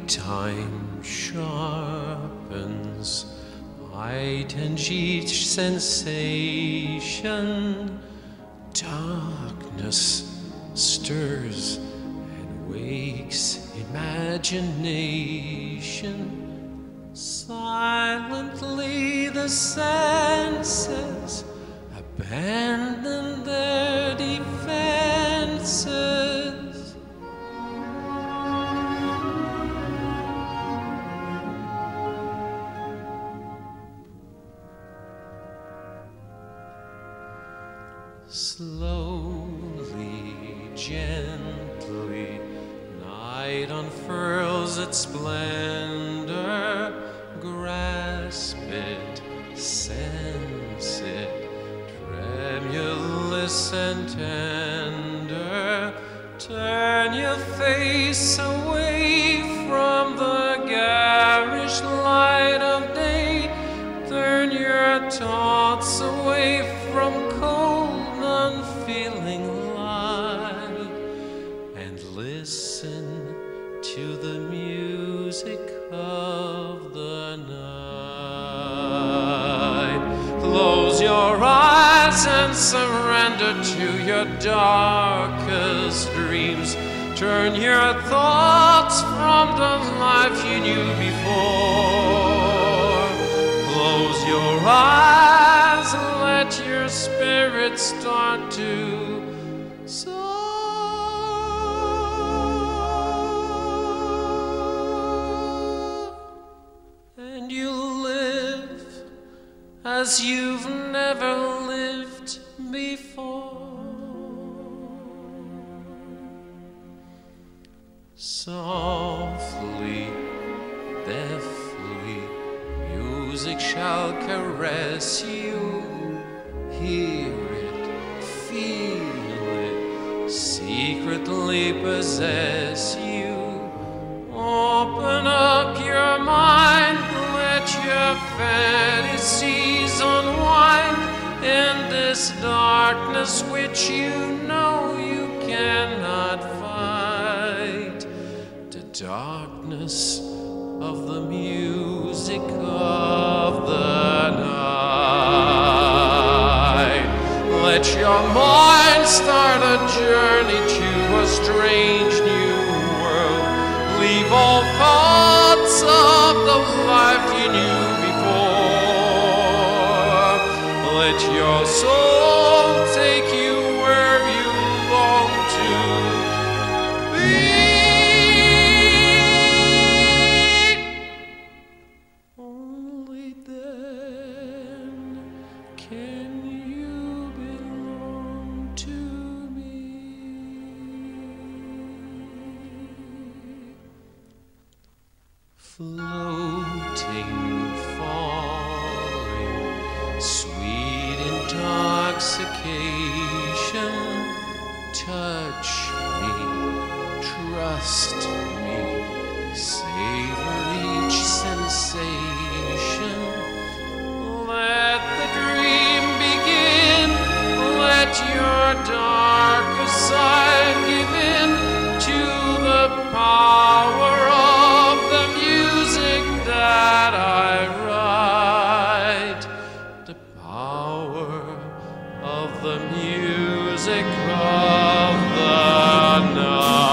time sharpens, heightens each sensation. Darkness stirs and wakes imagination. Silently the senses abandon their defenses. Slowly, gently, night unfurls its splendor. Grasp it, sense it, tremulous and tender. Turn your face away from the garish light of day. Turn your thoughts away from cold, unfeeling light, and listen to the music of the night. Close your eyes and surrender to your darkest dreams. Turn your thoughts from the life you knew before. Close your eyes and let your spirit start to soar. And you'll live as you've never lived before. Softly, deftly, music shall caress you. Hear it, feel it, secretly possess you. Open up your mind, let your fantasies unwind in this darkness which you know you cannot fight. The darkness of the music of the night. Let your mind start a journey to a strange new world. Leave all thoughts of the life you knew before. Let your soul take you where you long to be. Only then can you belong to me. Floating, falling, sweet intoxication. Touch me, trust me, savor each sensation. Let the dream begin, let your darkest side give in to the power of the music that I write. The power of the music of the night.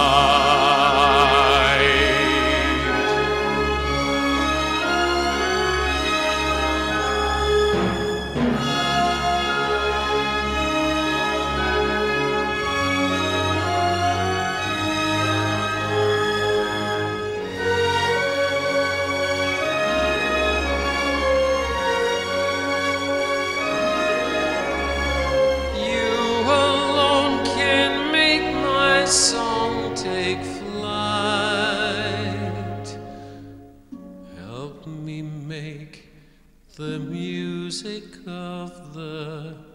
Song take flight. Help me make the music of the